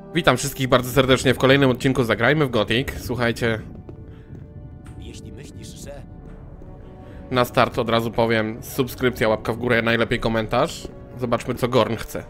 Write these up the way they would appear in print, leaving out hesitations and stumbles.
Witam wszystkich bardzo serdecznie w kolejnym odcinku Zagrajmy w Gothic. Słuchajcie, Jeśli myślisz, że... na start od razu powiem: subskrypcja, łapka w górę, najlepiej komentarz. Zobaczmy, co Gorn chce.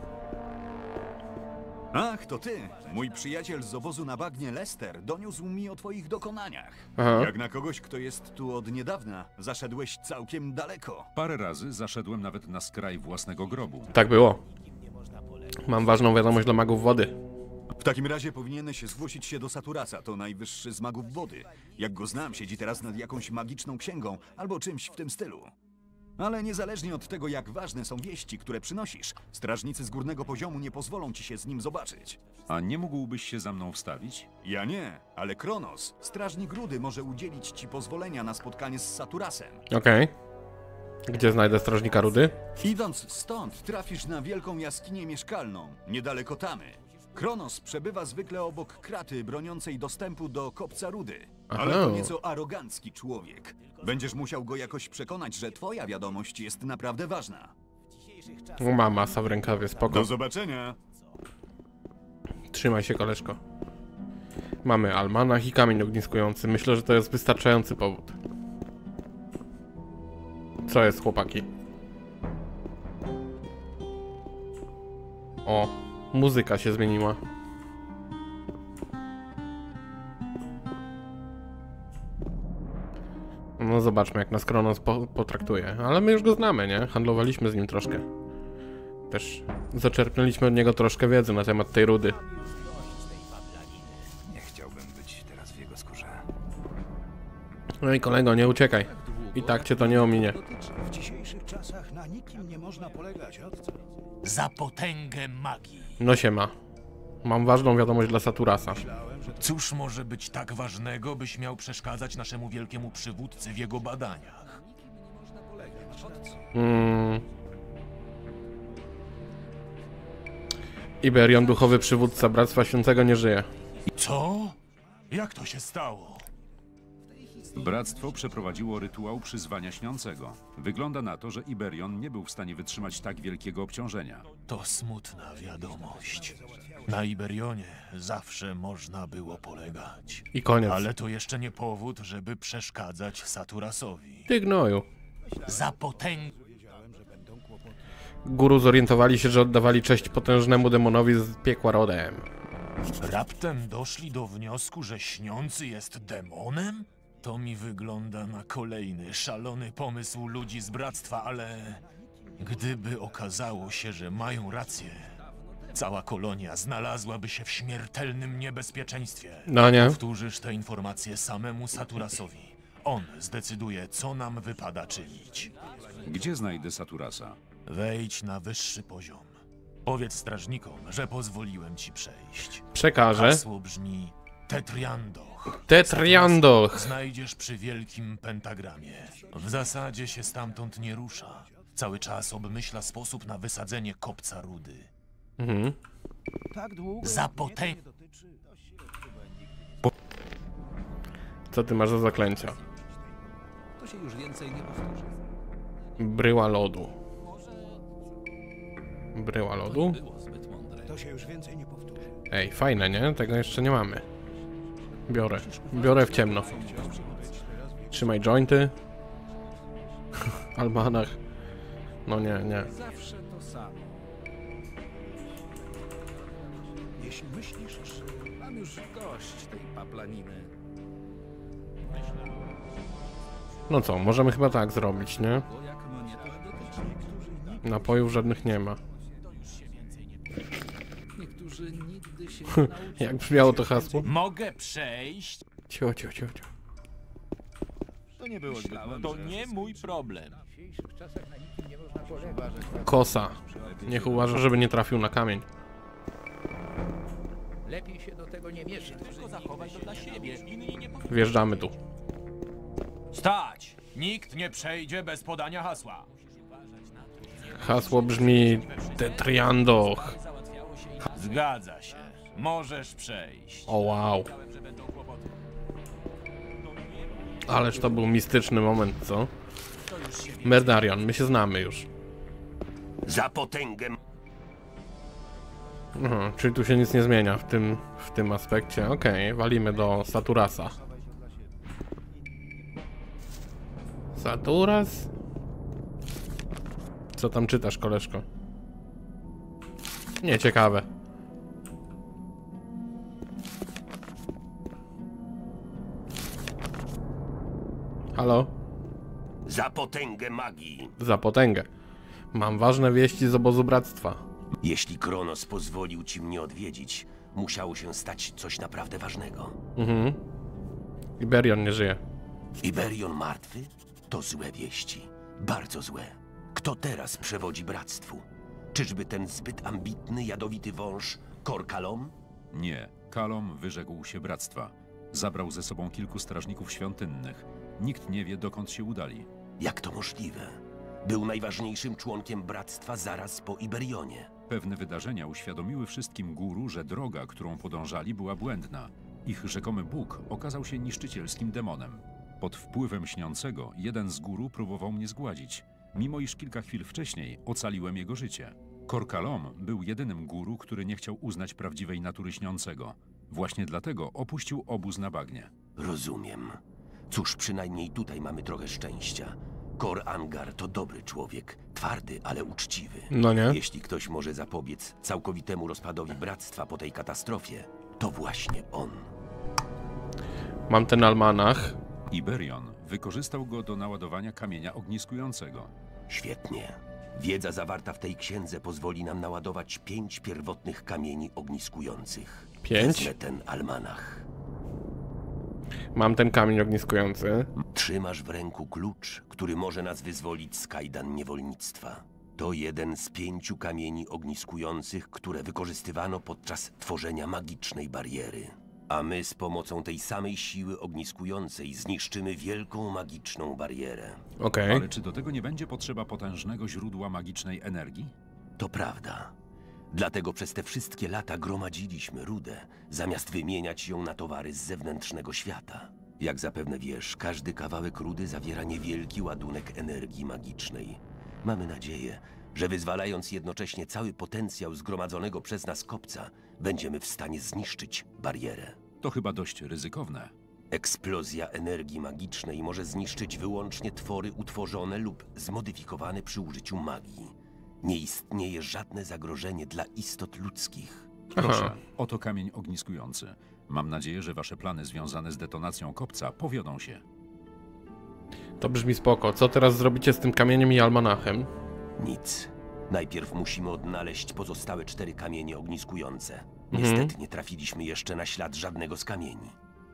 Ach, to ty! Mój przyjaciel z obozu na bagnie Lester doniósł mi o twoich dokonaniach. Aha. Jak na kogoś, kto jest tu od niedawna, zaszedłeś całkiem daleko. Parę razy zaszedłem nawet na skraj własnego grobu. Tak było. Mam ważną wiadomość dla magów wody. W takim razie powinieneś zgłosić się do Saturasa, to najwyższy z magów wody. Jak go znam, siedzi teraz nad jakąś magiczną księgą albo czymś w tym stylu. Ale niezależnie od tego, jak ważne są wieści, które przynosisz, strażnicy z górnego poziomu nie pozwolą ci się z nim zobaczyć. A nie mógłbyś się za mną wstawić? Ja nie, ale Kronos, strażnik Rudy, może udzielić ci pozwolenia na spotkanie z Saturasem. Okej. Gdzie znajdę strażnika Rudy? Idąc stąd, trafisz na wielką jaskinię mieszkalną, niedaleko Tamy. Kronos przebywa zwykle obok kraty broniącej dostępu do kopca Rudy. Ale to Aha. nieco arogancki człowiek. Będziesz musiał go jakoś przekonać, że twoja wiadomość jest naprawdę ważna. Ma masa w rękawie, spoko. Do zobaczenia! Trzymaj się, koleżko. Mamy almanach i kamień ogniskujący. Myślę, że to jest wystarczający powód. Co jest, chłopaki? O, muzyka się zmieniła. No zobaczmy, jak nas Kronos potraktuje. Ale my już go znamy, nie? Handlowaliśmy z nim troszkę. Też zaczerpnęliśmy od niego troszkę wiedzy na temat tej rudy. Nie chciałbym być teraz w jego skórze. No i kolego, nie uciekaj. I tak cię to nie ominie. W dzisiejszych czasach na nikim nie można polegać, odco. Za potęgę magii. No siema. Mam ważną wiadomość dla Saturasa. Cóż może być tak ważnego, byś miał przeszkadzać naszemu wielkiemu przywódcy w jego badaniach? Iberion, duchowy przywódca Bractwa Świętego, nie żyje. Co? Jak to się stało? Bractwo przeprowadziło rytuał przyzwania śniącego. Wygląda na to, że Iberion nie był w stanie wytrzymać tak wielkiego obciążenia. To smutna wiadomość. Na Iberionie zawsze można było polegać. I koniec. Ale to jeszcze nie powód, żeby przeszkadzać Saturasowi. Ty gnoju. Za potęgę... Guru zorientowali się, że oddawali cześć potężnemu demonowi z piekła rodem. Raptem doszli do wniosku, że śniący jest demonem? To mi wygląda na kolejny szalony pomysł ludzi z bractwa, ale gdyby okazało się, że mają rację, cała kolonia znalazłaby się w śmiertelnym niebezpieczeństwie. No nie? Powtórzysz te informacje samemu Saturasowi. On zdecyduje, co nam wypada czynić. Gdzie znajdę Saturasa? Wejdź na wyższy poziom. Powiedz strażnikom, że pozwoliłem ci przejść. Przekażę. Hasło brzmi Tetriandoch. Tetriandoch. Znajdziesz przy wielkim pentagramie. W zasadzie się stamtąd nie rusza. Cały czas obmyśla sposób na wysadzenie kopca Rudy. Mhm. Tak długo. Za potęgę... Co ty masz za zaklęcia? To się już więcej nie powtórzy. Bryła lodu. Bryła lodu? To się już więcej nie powtórzy. Ej, fajne, nie? Tego jeszcze nie mamy. Biorę. Biorę w ciemno. Trzymaj jointy. Almanach. No nie, nie. Zawsze to samo. Jeśli myślisz, że... Mam już dość tej paplaniny. No co, możemy chyba tak zrobić, nie? Bo jak mnie to dotyczy. Napojów żadnych nie ma. Niektórzy nigdy się nie nauczą. Jak brzmiało to hasło? Mogę przejść? Cio, cio, cio, cio. To nie mój problem. Kosa. Niech uważa, żeby nie trafił na kamień. Lepiej się do tego nie mieszyć. Zachowaj to dla siebie. Inni nie powinni. Wjeżdżamy tu. Stać! Nikt nie przejdzie bez podania hasła. Hasło brzmi Tetriandoch. Zgadza się. Możesz przejść. O wow. Ależ to był mistyczny moment, co? Merdarion, my się znamy już. Za potęgę... Aha, czyli tu się nic nie zmienia w tym aspekcie. Okej, walimy do Saturasa. Saturas? Co tam czytasz, koleżko? Nieciekawe. Halo? Za potęgę magii. Za potęgę. Mam ważne wieści z obozu bractwa. Jeśli Kronos pozwolił ci mnie odwiedzić, musiało się stać coś naprawdę ważnego. Iberion nie żyje. Iberion martwy? To złe wieści. Bardzo złe. Kto teraz przewodzi bractwu? Czyżby ten zbyt ambitny, jadowity wąż Kor Kalom? Nie, Kalom wyrzekł się bractwa. Zabrał ze sobą kilku strażników świątynnych. Nikt nie wie, dokąd się udali. Jak to możliwe? Był najważniejszym członkiem bractwa zaraz po Iberionie. Pewne wydarzenia uświadomiły wszystkim guru, że droga, którą podążali, była błędna. Ich rzekomy Bóg okazał się niszczycielskim demonem. Pod wpływem śniącego jeden z guru próbował mnie zgładzić, mimo iż kilka chwil wcześniej ocaliłem jego życie. Kor Kalom był jedynym guru, który nie chciał uznać prawdziwej natury śniącego. Właśnie dlatego opuścił obóz na bagnie. Rozumiem. Cóż, przynajmniej tutaj mamy trochę szczęścia. Kor Angar to dobry człowiek, twardy, ale uczciwy. No nie? Jeśli ktoś może zapobiec całkowitemu rozpadowi bractwa po tej katastrofie, to właśnie on. Mam ten almanach. Iberion wykorzystał go do naładowania kamienia ogniskującego. Świetnie. Wiedza zawarta w tej księdze pozwoli nam naładować 5 pierwotnych kamieni ogniskujących. 5? Wezmę ten almanach. Mam ten kamień ogniskujący. Trzymasz w ręku klucz, który może nas wyzwolić z kajdan niewolnictwa. To jeden z 5 kamieni ogniskujących, które wykorzystywano podczas tworzenia magicznej bariery. A my z pomocą tej samej siły ogniskującej zniszczymy wielką magiczną barierę. Okej. Ale czy do tego nie będzie potrzeba potężnego źródła magicznej energii? To prawda. Dlatego przez te wszystkie lata gromadziliśmy rudę, zamiast wymieniać ją na towary z zewnętrznego świata. Jak zapewne wiesz, każdy kawałek rudy zawiera niewielki ładunek energii magicznej. Mamy nadzieję, że wyzwalając jednocześnie cały potencjał zgromadzonego przez nas kopca, będziemy w stanie zniszczyć barierę. To chyba dość ryzykowne. Eksplozja energii magicznej może zniszczyć wyłącznie twory utworzone lub zmodyfikowane przy użyciu magii. Nie istnieje żadne zagrożenie dla istot ludzkich. Proszę, oto kamień ogniskujący. Mam nadzieję, że wasze plany związane z detonacją kopca powiodą się. To brzmi spoko. Co teraz zrobicie z tym kamieniem i almanachem? Nic. Najpierw musimy odnaleźć pozostałe 4 kamienie ogniskujące. Niestety nie trafiliśmy jeszcze na ślad żadnego z kamieni.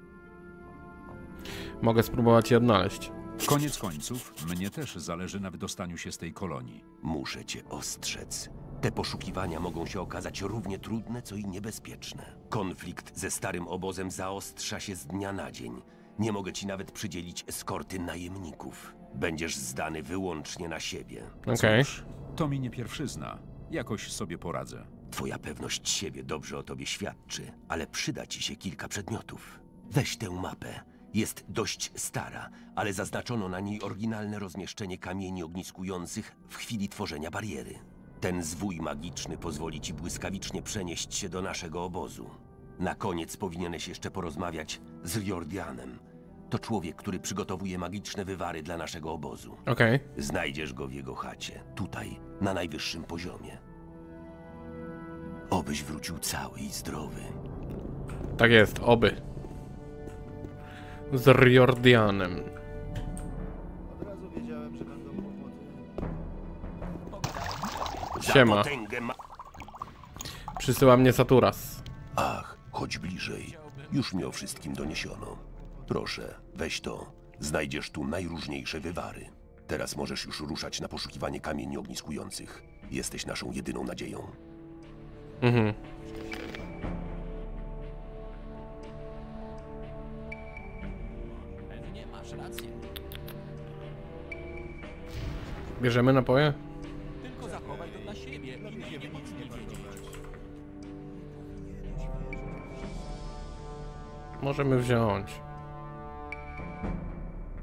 Mogę spróbować je odnaleźć. Koniec końców, mnie też zależy na wydostaniu się z tej kolonii. Muszę cię ostrzec. Te poszukiwania mogą się okazać równie trudne, co i niebezpieczne. Konflikt ze starym obozem zaostrza się z dnia na dzień. Nie mogę ci nawet przydzielić eskorty najemników. Będziesz zdany wyłącznie na siebie. Okej. To mi nie pierwszyzna. Jakoś sobie poradzę. Twoja pewność siebie dobrze o tobie świadczy, ale przyda ci się kilka przedmiotów. Weź tę mapę. Jest dość stara, ale zaznaczono na niej oryginalne rozmieszczenie kamieni ogniskujących w chwili tworzenia bariery. Ten zwój magiczny pozwoli ci błyskawicznie przenieść się do naszego obozu. Na koniec powinieneś jeszcze porozmawiać z Riordianem. To człowiek, który przygotowuje magiczne wywary dla naszego obozu. Okej. Znajdziesz go w jego chacie, tutaj, na najwyższym poziomie. Obyś wrócił cały i zdrowy. Tak jest, oby. Z Riordianem. Siema. Przysyła mnie Saturas. Ach, chodź bliżej. Już mi o wszystkim doniesiono. Proszę, weź to. Znajdziesz tu najróżniejsze wywary. Teraz możesz już ruszać na poszukiwanie kamieni ogniskujących. Jesteś naszą jedyną nadzieją. Pewnie masz rację. Bierzemy napoje? Tylko zachowaj to dla siebie i nie powinni wiedzieć. Możemy wziąć.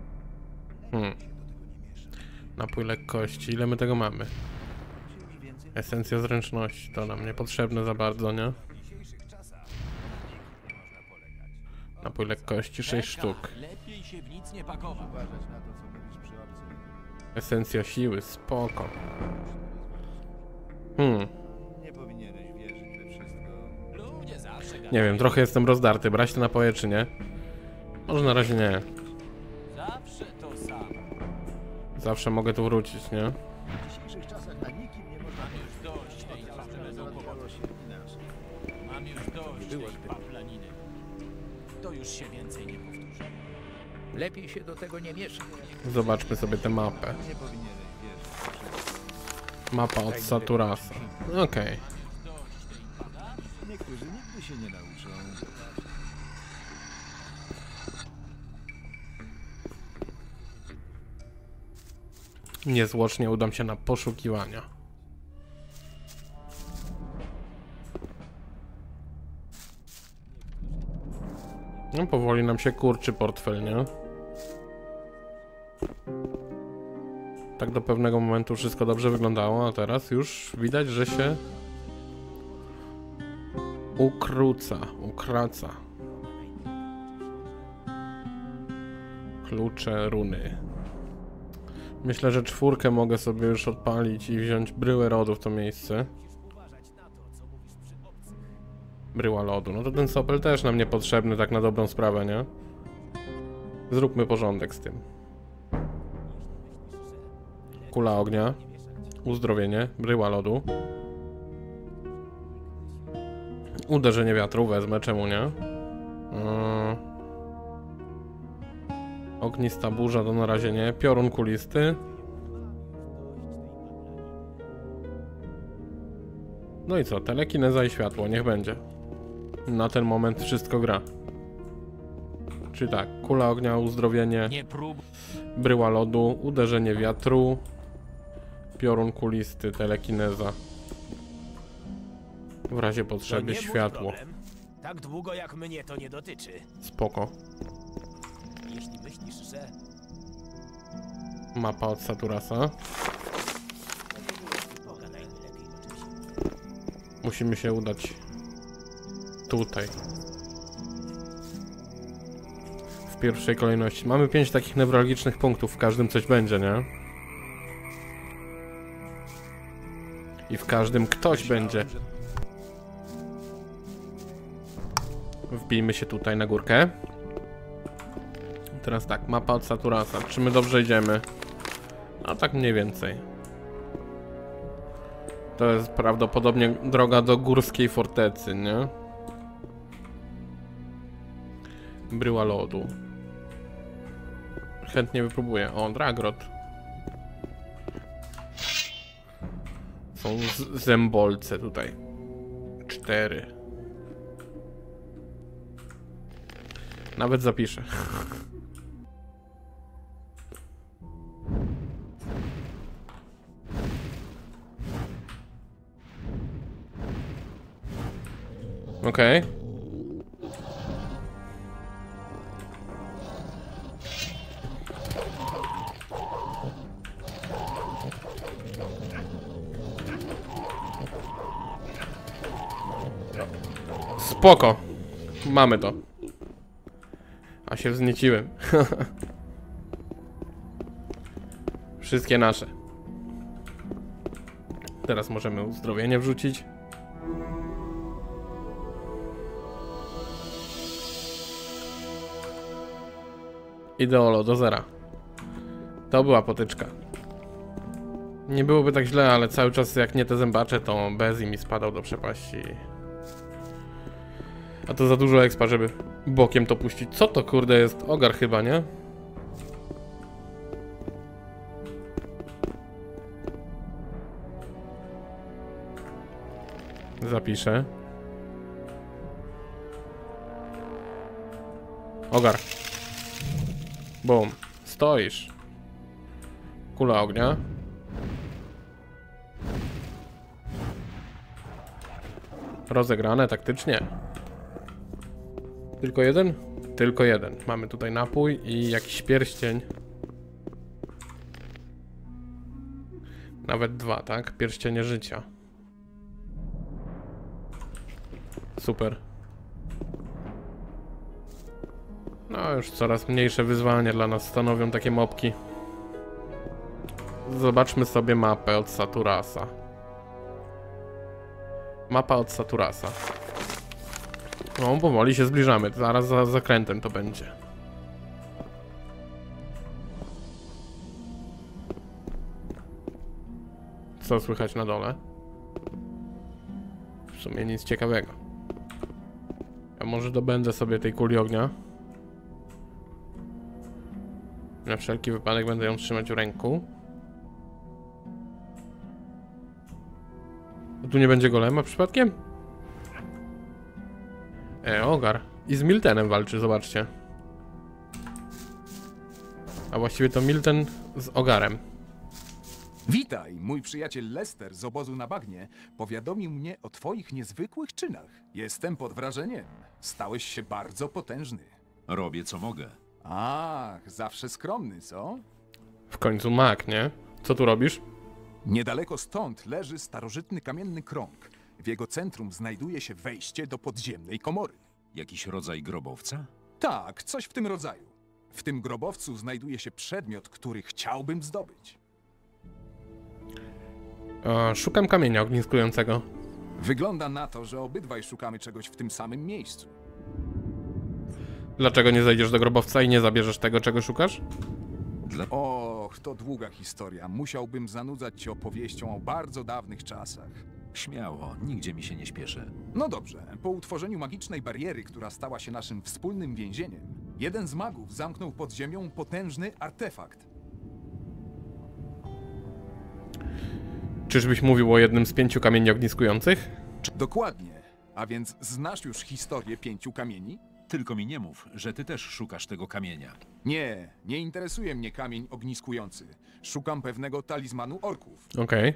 Napój lekkości. Ile my tego mamy? Esencja zręczności, to nam niepotrzebne za bardzo, nie? Napój lekkości 6 sztuk. Lepiej się w nic nie pakować. Esencja siły, spoko. Ludzie zawsze Nie wiem, trochę jestem rozdarty. Brać te napoje czy nie? Może na razie nie. zawsze to samo. Zawsze mogę tu wrócić, nie? W dzisiejszych czasach na nikim nie można Mam już dość tej Mam już dość tej paplaniny. To już się więcej nie powtórzy. Lepiej się do tego nie mieszać. Zobaczmy sobie tę mapę. Mapa od Saturasa. Okej. Niektórzy nigdy się nie nauczą. Niezwłocznie udam się na poszukiwania. No powoli nam się kurczy portfel, nie? Tak do pewnego momentu wszystko dobrze wyglądało, a teraz już widać, że się ukraca. Klucze, runy. Myślę, że 4 mogę sobie już odpalić i wziąć bryłę rodu w to miejsce. Bryła lodu. No to ten sopel też nam niepotrzebny, tak na dobrą sprawę, nie? Zróbmy porządek z tym. Kula ognia. Uzdrowienie. Bryła lodu. Uderzenie wiatru wezmę, czemu nie? Ognista burza to na razie nie. Piorun kulisty. No i co? Telekineza i światło, niech będzie. Na ten moment wszystko gra. Czyli tak, kula ognia, uzdrowienie, Nie prób. bryła lodu, uderzenie wiatru, piorun kulisty, telekineza. W razie potrzeby światło. Tak długo jak mnie to nie dotyczy. Spoko. Jeśli myślisz, że... Mapa od Saturasa. Pogadajmy lepiej o czymś. Musimy się udać tutaj. W pierwszej kolejności. Mamy 5 takich newralgicznych punktów, w każdym coś będzie, nie? I w każdym ktoś będzie. Wbijmy się tutaj na górkę. Teraz tak, mapa od Saturasa. Czy my dobrze idziemy? No tak mniej więcej. To jest prawdopodobnie droga do górskiej fortecy, nie? Bryła lodu. Chętnie wypróbuję. O, Dragrod. Są zębolce tutaj. 4. Nawet zapiszę. Okej. Spoko. Mamy to. A się wznieciłem. Wszystkie nasze. Teraz możemy uzdrowienie wrzucić. Ideolo do zera. To była potyczka. Nie byłoby tak źle, ale cały czas jak nie te zębacze, to Bezi mi spadał do przepaści. A to za dużo expa, żeby bokiem to puścić. Co to kurde jest? Ogar chyba, nie? Zapiszę. Ogar. Bum. Stoisz. Kula ognia. Rozegrane taktycznie. Tylko jeden? Tylko jeden. Mamy tutaj napój i jakiś pierścień. Nawet 2, tak? Pierścienie życia. Super. No już coraz mniejsze wyzwania dla nas stanowią takie mopki. Zobaczmy sobie mapę od Saturasa. Mapa od Saturasa. No, powoli się zbliżamy. Zaraz za zakrętem to będzie. Co słychać na dole? W sumie nic ciekawego. Ja może dobędę sobie tej kuli ognia. Na wszelki wypadek będę ją trzymać w ręku. A tu nie będzie golema przypadkiem? Ogar. I z Miltenem walczy, zobaczcie. A właściwie to Milten z Ogarem. Witaj, mój przyjaciel Lester z obozu na bagnie powiadomił mnie o twoich niezwykłych czynach. Jestem pod wrażeniem. Stałeś się bardzo potężny. Robię co mogę. Ach, zawsze skromny, co? W końcu mag, nie? Co tu robisz? Niedaleko stąd leży starożytny kamienny krąg. W jego centrum znajduje się wejście do podziemnej komory. Jakiś rodzaj grobowca? Tak, coś w tym rodzaju. W tym grobowcu znajduje się przedmiot, który chciałbym zdobyć. Szukam kamienia ogniskującego. Wygląda na to, że obydwaj szukamy czegoś w tym samym miejscu. Dlaczego nie zejdziesz do grobowca i nie zabierzesz tego, czego szukasz? Och, to długa historia. Musiałbym zanudzać cię opowieścią o bardzo dawnych czasach. Śmiało, nigdzie mi się nie śpieszy. No dobrze, po utworzeniu magicznej bariery, która stała się naszym wspólnym więzieniem, jeden z magów zamknął pod ziemią potężny artefakt. Czyżbyś mówił o jednym z 5 kamieni ogniskujących? Dokładnie. A więc znasz już historię 5 kamieni? Tylko mi nie mów, że ty też szukasz tego kamienia. Nie, nie interesuje mnie kamień ogniskujący. Szukam pewnego talizmanu orków. Okej.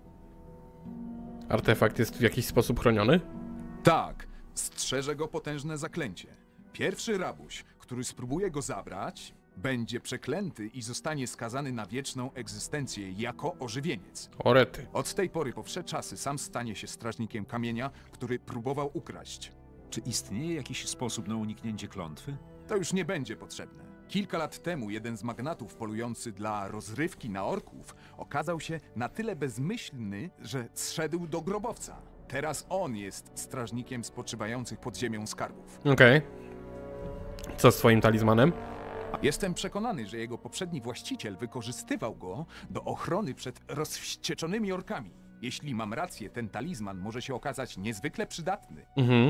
Artefakt jest w jakiś sposób chroniony? Tak, strzeże go potężne zaklęcie. Pierwszy rabuś, który spróbuje go zabrać, będzie przeklęty i zostanie skazany na wieczną egzystencję jako ożywieniec. Orety. Od tej pory po wsze czasy sam stanie się strażnikiem kamienia, który próbował ukraść. Czy istnieje jakiś sposób na uniknięcie klątwy? To już nie będzie potrzebne. Kilka lat temu jeden z magnatów polujący dla rozrywki na orków okazał się na tyle bezmyślny, że zszedł do grobowca. Teraz on jest strażnikiem spoczywających pod ziemią skarbów. Okej. Co z twoim talizmanem? Jestem przekonany, że jego poprzedni właściciel wykorzystywał go do ochrony przed rozwścieczonymi orkami. Jeśli mam rację, ten talizman może się okazać niezwykle przydatny.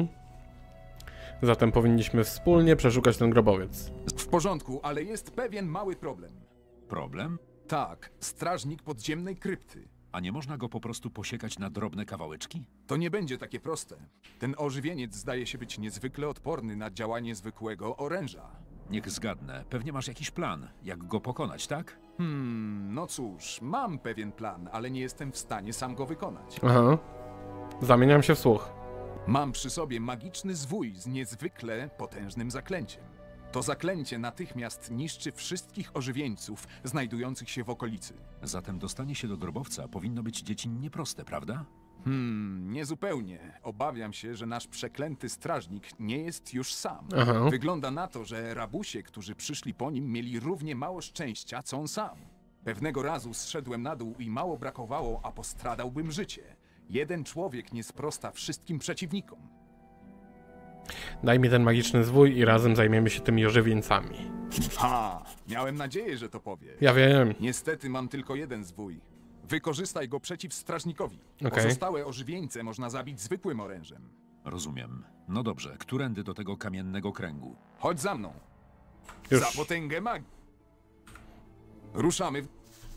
Zatem powinniśmy wspólnie przeszukać ten grobowiec. W porządku, ale jest pewien mały problem. Problem? Tak, strażnik podziemnej krypty. A nie można go po prostu posiekać na drobne kawałeczki? To nie będzie takie proste. Ten ożywieniec zdaje się być niezwykle odporny na działanie zwykłego oręża. Niech zgadnę, pewnie masz jakiś plan, jak go pokonać, tak? No cóż, mam pewien plan, ale nie jestem w stanie sam go wykonać. Aha. Zamieniam się w słuch. Mam przy sobie magiczny zwój z niezwykle potężnym zaklęciem. To zaklęcie natychmiast niszczy wszystkich ożywieńców znajdujących się w okolicy. Zatem dostanie się do grobowca powinno być dziecinnie proste, prawda? Niezupełnie. Obawiam się, że nasz przeklęty strażnik nie jest już sam. Aha. Wygląda na to, że rabusie, którzy przyszli po nim, mieli równie mało szczęścia, co on sam. Pewnego razu zszedłem na dół i mało brakowało, a postradałbym życie. Jeden człowiek nie sprosta wszystkim przeciwnikom. Daj mi ten magiczny zwój i razem zajmiemy się tymi ożywieńcami. Ha! Miałem nadzieję, że to powiesz. Ja wiem. Niestety mam tylko jeden zwój. Wykorzystaj go przeciw strażnikowi. Okej. Pozostałe ożywieńce można zabić zwykłym orężem. Rozumiem. No dobrze, którędy do tego kamiennego kręgu? Chodź za mną. Już. Za potęgę magii. Ruszamy.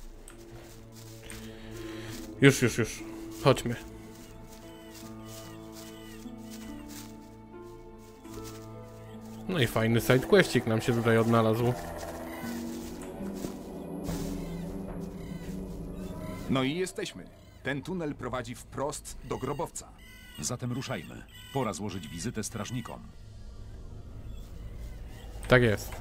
Już. Chodźmy. No i fajny sidequestik nam się tutaj odnalazł. No i jesteśmy. Ten tunel prowadzi wprost do grobowca. Zatem ruszajmy. Pora złożyć wizytę strażnikom. Tak jest.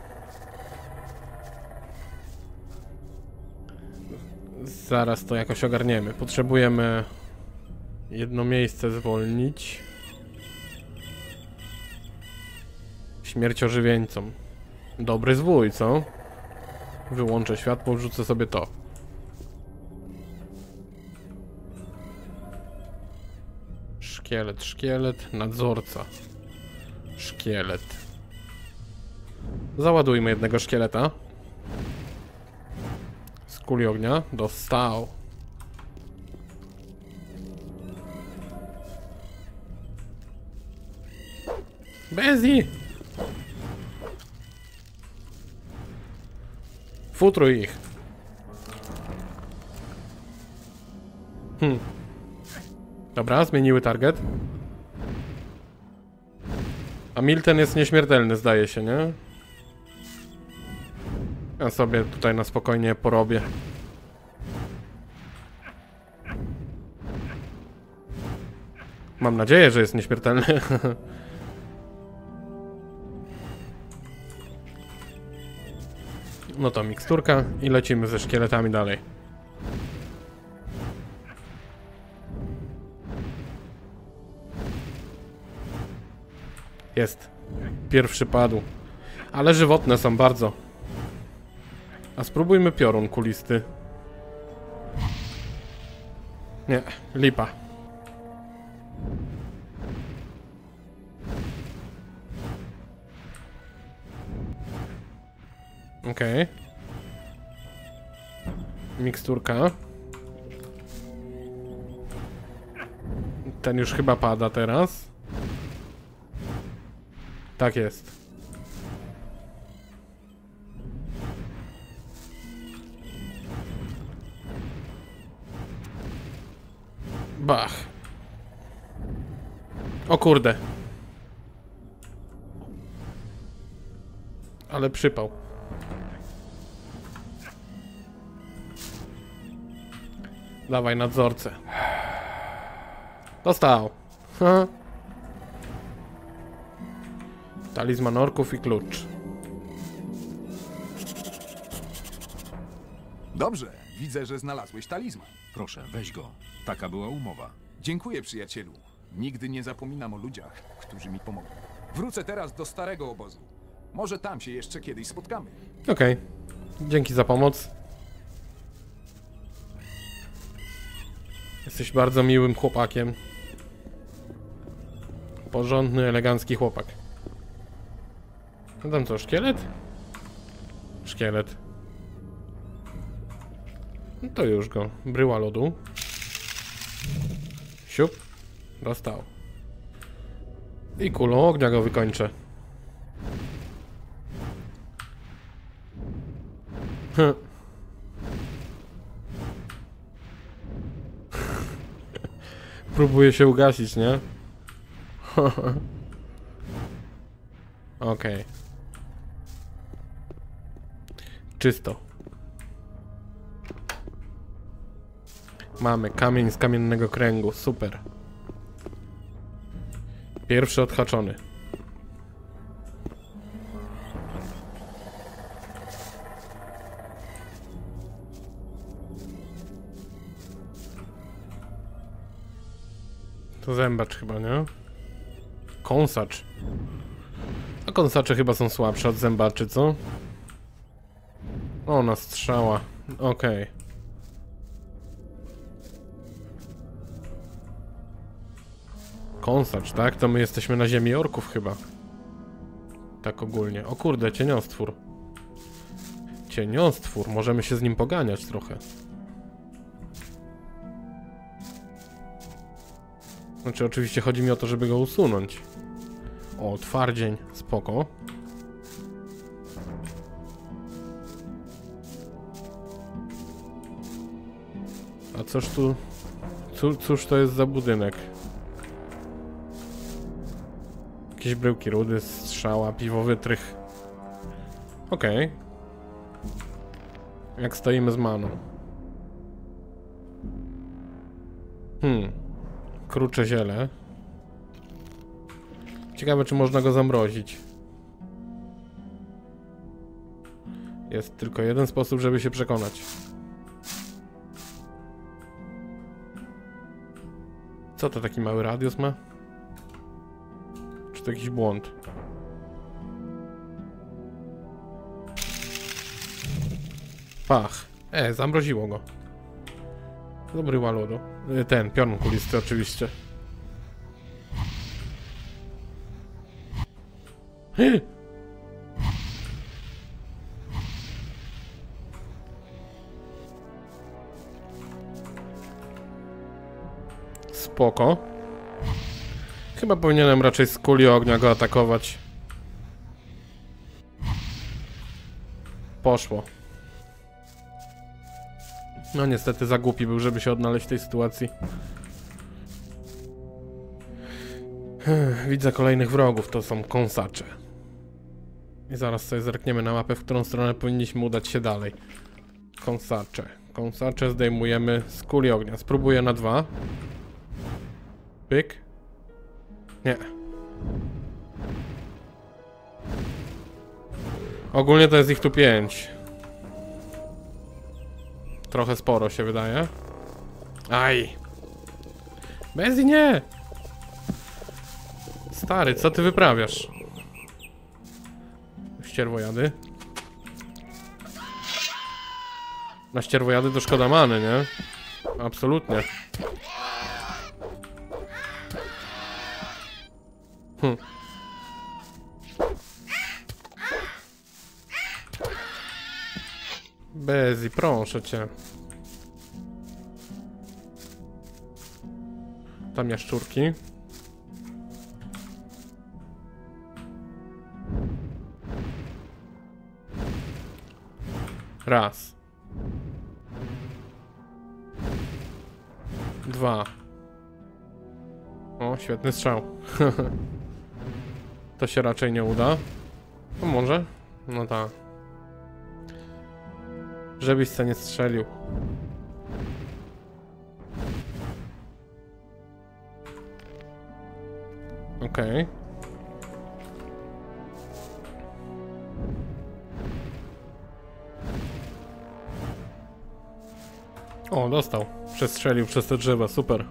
Zaraz to jakoś ogarniemy. Potrzebujemy jedno miejsce zwolnić. Śmierć ożywieńcom. Dobry zwój, co? Wyłączę światło, wrzucę sobie to. Szkielet, szkielet, nadzorca. Szkielet. Załadujmy jednego szkieleta. Z kuli ognia. Dostał. Bezi! Futruj ich. Dobra, zmieniły target. A Milten jest nieśmiertelny, zdaje się, nie? Ja sobie tutaj na spokojnie porobię. Mam nadzieję, że jest nieśmiertelny. No to miksturka i lecimy ze szkieletami dalej. Jest. Pierwszy padł. Ale żywotne są bardzo. A spróbujmy piorun kulisty. Nie, lipa. Okej. Miksturka. Ten już chyba pada teraz. Tak jest. Bach. O kurde. Ale przypał. Dawaj nadzorcę. Dostał. Ha. Talizman orków i klucz. Dobrze, widzę, że znalazłeś talizman. Proszę, weź go. Taka była umowa. Dziękuję, przyjacielu. Nigdy nie zapominam o ludziach, którzy mi pomogli. Wrócę teraz do starego obozu. Może tam się jeszcze kiedyś spotkamy. Okej. Dzięki za pomoc. Jesteś bardzo miłym chłopakiem. Porządny, elegancki chłopak. No tam co, szkielet? Szkielet. No to już go. Bryła lodu. Siup. Dostał. I kulą ognia go wykończę. Próbuję się ugasić, nie? Okej. Czysto. Mamy kamień z kamiennego kręgu, super. Pierwszy odhaczony. To zębacz chyba, nie? Kąsacz. A kąsacze chyba są słabsze od zębaczy, co? O, na strzała. Okej. Kąsacz, tak? To my jesteśmy na ziemi orków chyba. Tak ogólnie. O kurde, cieniostwór. Cieniostwór. Możemy się z nim poganiać trochę. Znaczy, oczywiście chodzi mi o to, żeby go usunąć. O, twardzień. Spoko. A cóż tu... Cóż to jest za budynek? Jakieś bryłki rudy, strzała, piwowy trych. Okej. Jak stoimy z maną? Krucze ziele. Ciekawe, czy można go zamrozić. Jest tylko jeden sposób, żeby się przekonać. Co to taki mały radius ma? Czy to jakiś błąd? Pach. Zamroziło go. Dobry łaludu. Ten, piorun kulisty oczywiście. Spoko. Chyba powinienem raczej z kuli ognia go atakować. Poszło. No niestety za głupi był, żeby się odnaleźć w tej sytuacji. Widzę kolejnych wrogów, to są kąsacze. I zaraz sobie zerkniemy na mapę, w którą stronę powinniśmy udać się dalej. Kąsacze. Kąsacze zdejmujemy z kuli ognia. Spróbuję na 2. Pyk. Nie. Ogólnie to jest ich tu 5. Trochę sporo się wydaje. Aj! Bezi nie! Stary, co ty wyprawiasz? Ścierwojady. Na ścierwojady to szkoda many, nie? Absolutnie. Bezi, proszę cię. Tam jaszczurki. Raz. 2. O, świetny strzał. To się raczej nie uda. No może? No tak. Żebyś se nie strzelił. Okej. O, dostał. Przestrzelił przez te drzewa, super.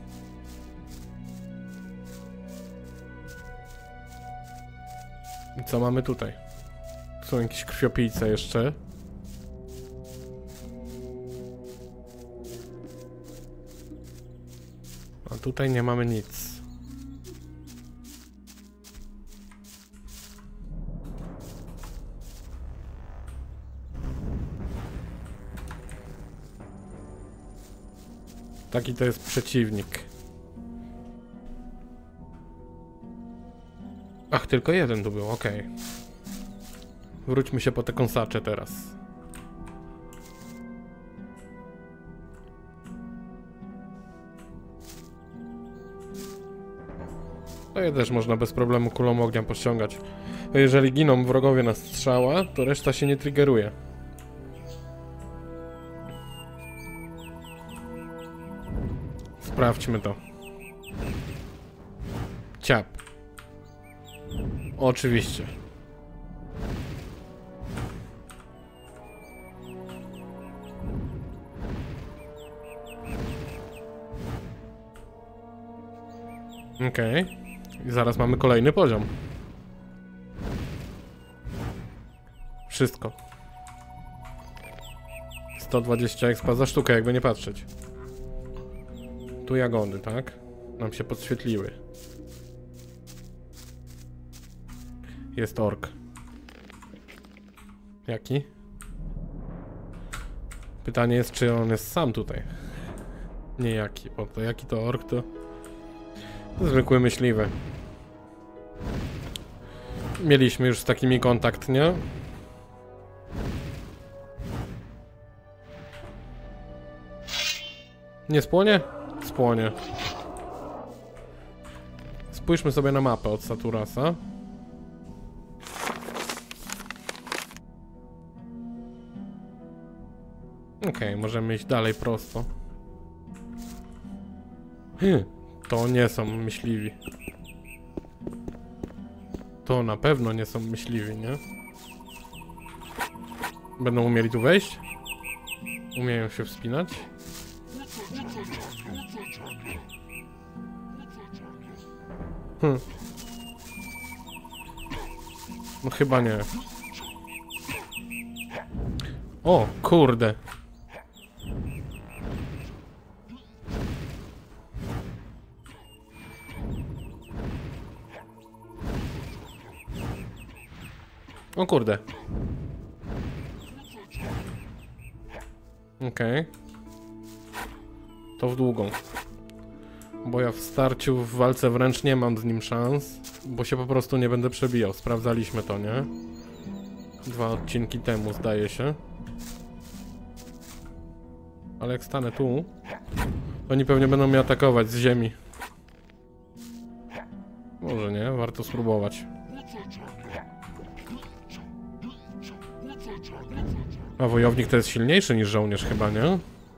I co mamy tutaj? Tu są jakieś krwiopijce jeszcze. A tutaj nie mamy nic. Taki to jest przeciwnik. Ach, tylko jeden tu był, okej. Wróćmy się po te kąsacze teraz. To je też można bez problemu kulą ognia pościągać. A jeżeli giną wrogowie na strzała, to reszta się nie triggeruje. Sprawdźmy to. Ciap. Oczywiście. Okej. I zaraz mamy kolejny poziom. Wszystko. 120 expa za sztukę, jakby nie patrzeć. Tu jagody, tak? Nam się podświetliły. Jest ork. Jaki? Pytanie jest, czy on jest sam tutaj. Nie jaki, bo to jaki to ork, to zwykły myśliwy. Mieliśmy już z takimi kontakt, nie? Nie spłonie? Spłonie. Spójrzmy sobie na mapę od Saturasa. Okej, możemy iść dalej prosto. To nie są myśliwi. To na pewno nie są myśliwi, nie? Będą umieli tu wejść? Umieją się wspinać? No chyba nie. O, kurde. O kurde. Okej. To w długą. Bo ja w starciu, w walce wręcz nie mam z nim szans, bo się po prostu nie będę przebijał. Sprawdzaliśmy to, nie? 2 odcinki temu, zdaje się. Ale jak stanę tu, oni pewnie będą mnie atakować z ziemi. Może nie, warto spróbować. A wojownik to jest silniejszy niż żołnierz chyba, nie?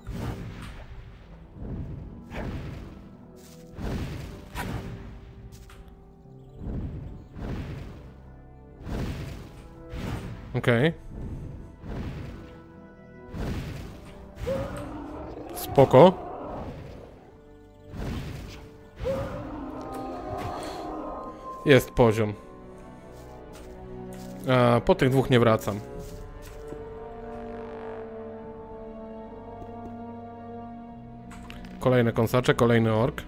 Okej. Spoko. Jest poziom. A po tych 2 nie wracam. Kolejne kąsacze, kolejny ork.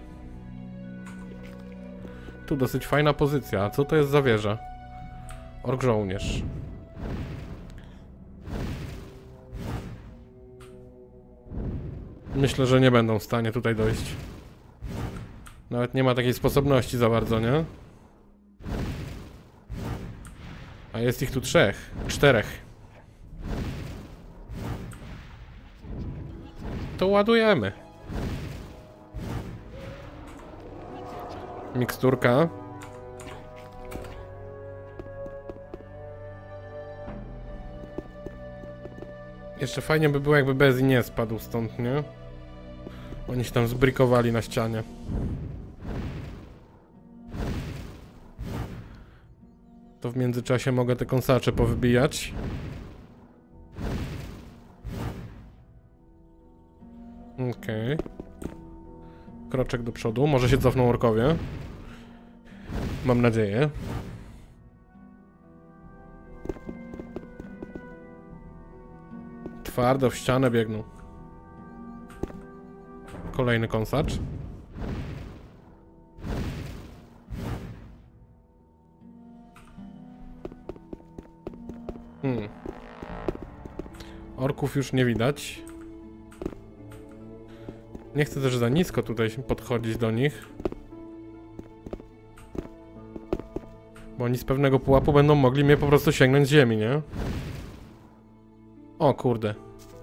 Tu dosyć fajna pozycja. A co to jest za wieża? Ork żołnierz. Myślę, że nie będą w stanie tutaj dojść. Nawet nie ma takiej sposobności za bardzo, nie? A jest ich tu 3, 4. To ładujemy. Miksturka. Jeszcze fajnie by było, jakby Bezi nie spadł stąd, nie? Oni się tam zbrikowali na ścianie. To w międzyczasie mogę te kąsacze powybijać. Okej. Kroczek do przodu. Może się cofną orkowie. Mam nadzieję. Twardo w ścianę biegną. Kolejny kąsacz. Orków już nie widać. Nie chcę też za nisko tutaj podchodzić do nich. Bo oni z pewnego pułapu będą mogli mnie po prostu sięgnąć z ziemi, nie? O kurde.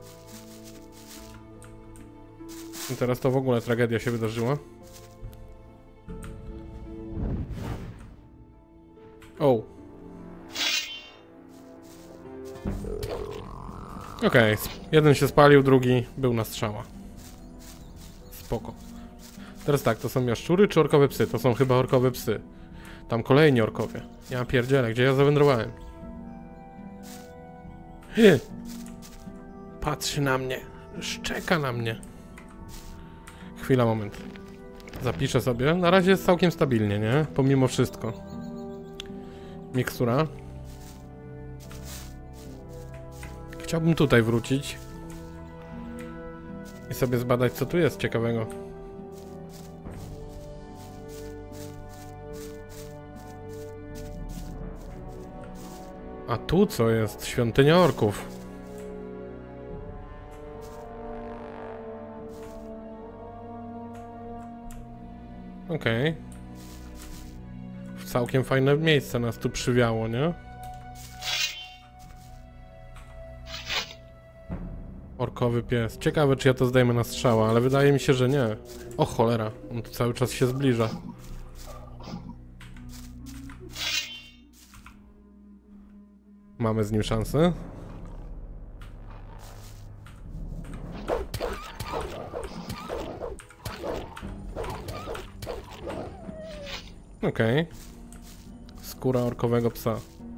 I teraz to w ogóle tragedia się wydarzyła. O. Okej, jeden się spalił, drugi był na strzała. Spoko. Teraz tak, to są jaszczury czy orkowe psy? To są chyba orkowe psy. Tam kolejni orkowie. Ja pierdzielę, gdzie ja zawędrowałem? Patrzy na mnie. Szczeka na mnie. Chwila, moment. Zapiszę sobie. Na razie jest całkiem stabilnie, nie? Pomimo wszystko. Mikstura. Chciałbym tutaj wrócić. I sobie zbadać, co tu jest ciekawego. A tu co jest? Świątynia orków. Okej. W całkiem fajne miejsce nas tu przywiało, nie? Orkowy pies. Ciekawe, czy ja to zdejmę na strzała, ale wydaje mi się, że nie. O cholera, on tu cały czas się zbliża. Mamy z nim szansę. Okej. Skóra orkowego psa.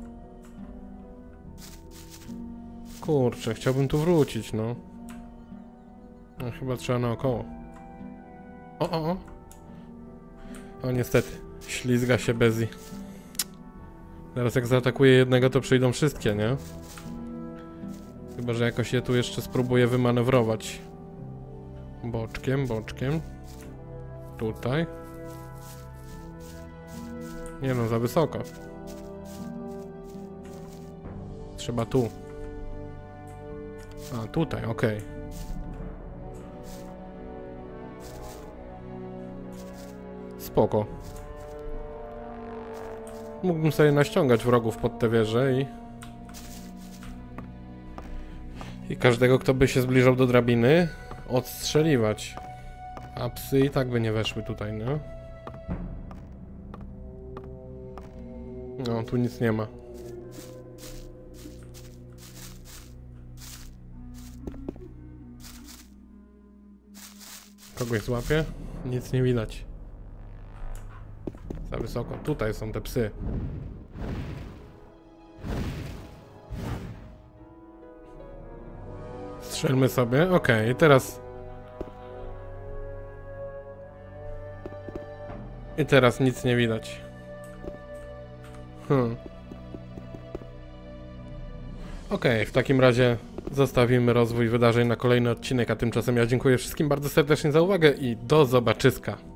Kurczę, chciałbym tu wrócić, no. No chyba trzeba naokoło. O. O, niestety. Ślizga się Bezi. Teraz jak zaatakuję jednego, to przyjdą wszystkie, nie? Chyba że jakoś je tu jeszcze spróbuję wymanewrować. Boczkiem, boczkiem. Tutaj. Nie no, za wysoko. Trzeba tu. A, tutaj, okej. Spoko. Mógłbym sobie naściągać wrogów pod tę wieżę i każdego, kto by się zbliżał do drabiny, odstrzeliwać. A psy i tak by nie weszły tutaj, no. No, tu nic nie ma. Kogoś złapię? Nic nie widać. Za wysoko. Tutaj są te psy. Strzelmy sobie. Okej, teraz... I teraz nic nie widać. Okej, w takim razie zostawimy rozwój wydarzeń na kolejny odcinek, a tymczasem ja dziękuję wszystkim bardzo serdecznie za uwagę i do zobaczyska.